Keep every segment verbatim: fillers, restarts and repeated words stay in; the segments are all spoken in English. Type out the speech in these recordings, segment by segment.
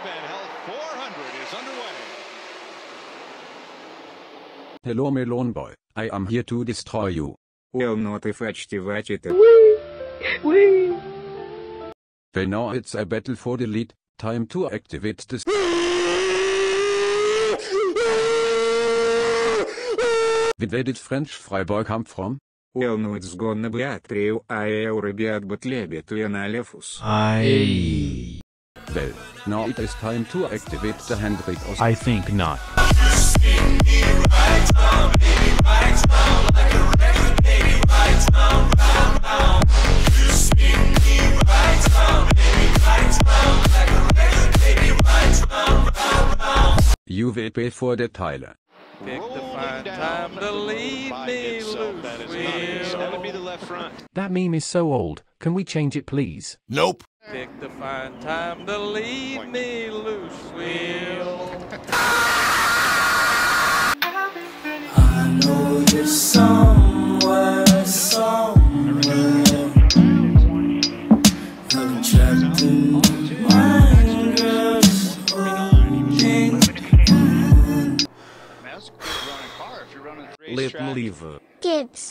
and Hell four hundred is underway. Hello Melon Boy, I am here to destroy you. Well not if activate it. Well now it's a battle for the lead, time to activate this. Where did French Freiburg come from? Well no it's gonna be a trio I Eurobeat but lebet to an alefus. I... Well, now it is time to activate the Hendrik Os. I think not. You will pay for the Tyler. Pick the fine time to leave me loose. That would be the left front. That meme is so old, can we change it please? Nope. Pick the fine time to leave me loose, Will. I know you're somewhere, somewhere. I'm trapped in my girl's holding. Let me leave. Gibbs.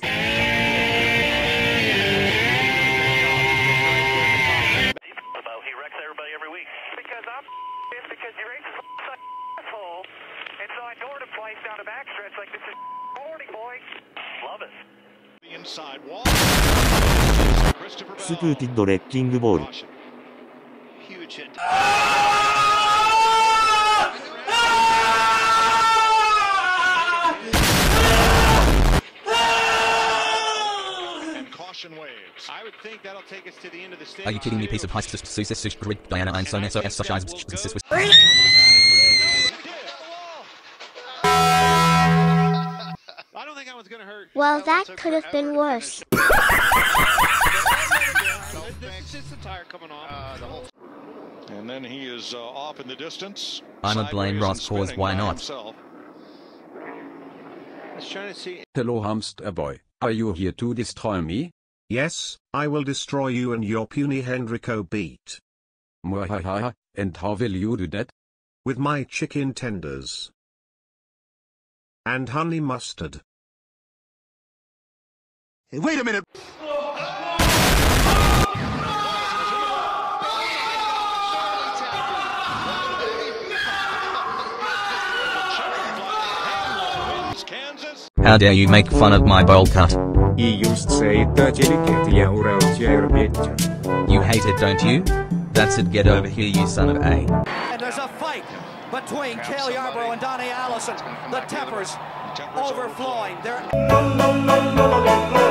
スプーティッドレッキングボール。 Are you kidding me, piece of high success grid Diana and so so as such as Well, that could have been worse. And then he is uh, off in the distance. I'm a blame Ross cause why not? Hello hamster boy, are you here to destroy me? Yes, I will destroy you and your puny Hendrico beat. Mwahaha, and how will you do that? With my chicken tenders. And honey mustard. Hey, wait a minute! How dare you make fun of my bowl cut? You used to say dirty cat your You hate it, don't you? That's it, get over here, you son of a. And there's a fight between Cale Yarborough and Donnie Allison. The tempers overflowing. They're